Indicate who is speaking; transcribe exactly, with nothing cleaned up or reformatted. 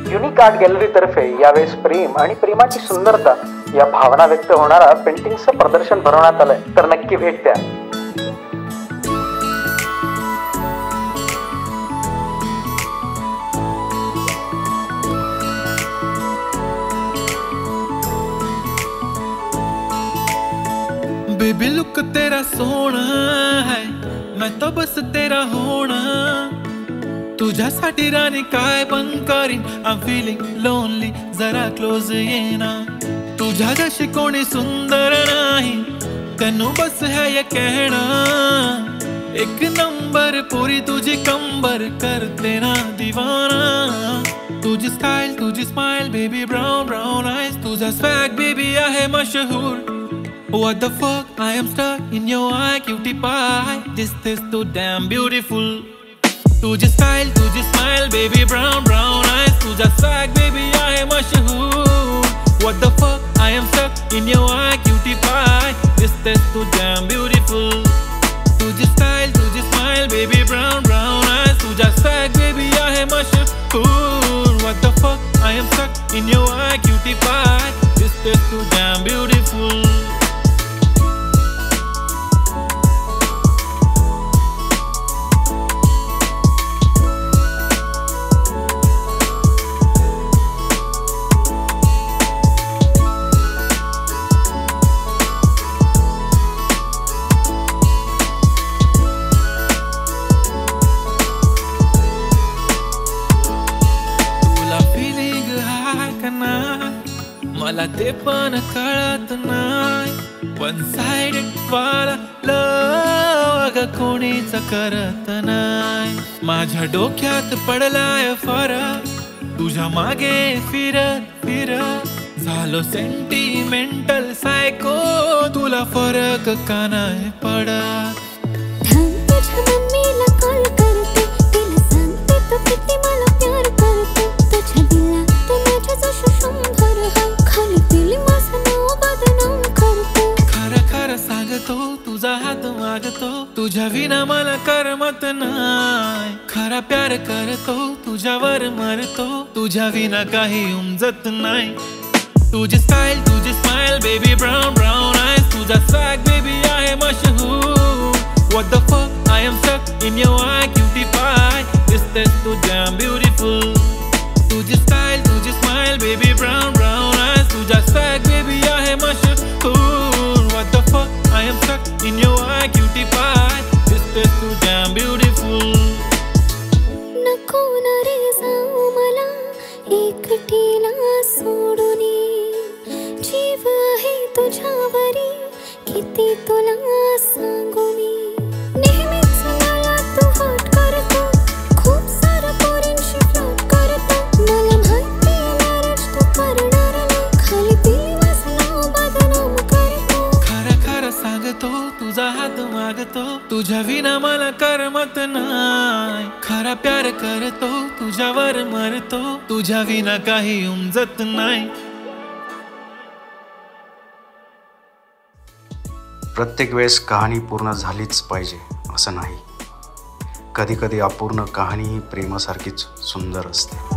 Speaker 1: Unique art gallery तर्फे यावेळेस प्रेम आणि प्रेमाची सुंदरता या भावना व्यक्त होणारा पेंटिंगचं प्रदर्शन भरवण्यात आलंय, तर नक्की भेट द्या।
Speaker 2: बेबी लुक तेरा सोना है, मैं तो बस तेरा होना, तुझ्यासाठी राणी काय पण करीन। आय एम फीलिंग लोनली, जरा क्लोज ये ना, तुझ्या जशी कोणी सुंदर नाही, तेनू बस है ये कहना। एक नंबर पूरी तुझी कंबर करते ना दीवाना, तुझी स्टाइल तुझी smile baby, brown brown eyes, तुझा स्वैग बेबी आहे मशहूर। What the fuck, I am stuck in your eye, cutie pie, this is too damn beautiful। तुझी style, तुझी smile, baby, brown brown eyes, तुझा swag, baby, I am मशहूर। What the fuck, I am stuck in your eye, cutie pie, this is too damn beautiful। तुझी style, तुझी smile, baby, brown brown eyes, तुझा swag, baby, I am मशहूर। What the fuck, I am stuck in your eye, cutie pie, this is too damn beautiful। मला ते पण कळत नाही, one sided वाला लव अगं कोणीच करत नाही। माझ्या डोक्यात पडलाय फरक, तुझ्या मागे फिरत फिरत झालो सेंटिमेंटल सायको, तुला फरक का नाही पडत। तुझा हात मागतो, तुझ्या विना मला करमत नाही, खरा प्यार करतो, तुझ्यावर मरतो, तुझ्या विना काही उमजत नाही। तुझी स्टाइल तुझी smile baby, brown brown eyes, तुझा स्वैग बेबी आहे मशहूर। What the fuck, I am stuck in your eye, cutie pie, this is too damn beautiful। तुझी स्टाइल तुझी smile baby, brown brown eyes, तुझा स्वैग बेबी आहे मशहूर। What the fuck, I am stuck in your eye, cutie pie, this is too damn beautiful।
Speaker 3: नको ना रे जाऊ मला एकटीला सोडूनी, जीव आहे तुझ्यावरी किती तुला सांगू मी। नेहमीच मला तू हट करतो, खूप सारं पोरींशी फ्लर्ट करतो, मला माहिती मॅरेज तू करणार नाही, खाली पिली वासना बदनाम करतो।
Speaker 2: खरं खरं सांगतो, तुझा हात मागतो, तुझ्या विना मला करमत नाही, खरा प्यार करतो, तुझ्यावर मरतो, तुझ्या विना काही उमजत नाही।
Speaker 4: प्रत्येक वेळेस कहाणी पूर्ण झालीच पाहिजे असं नाही, कधी कधी अपूर्ण कहाणी ही प्रेमासारखीच सुंदर असते।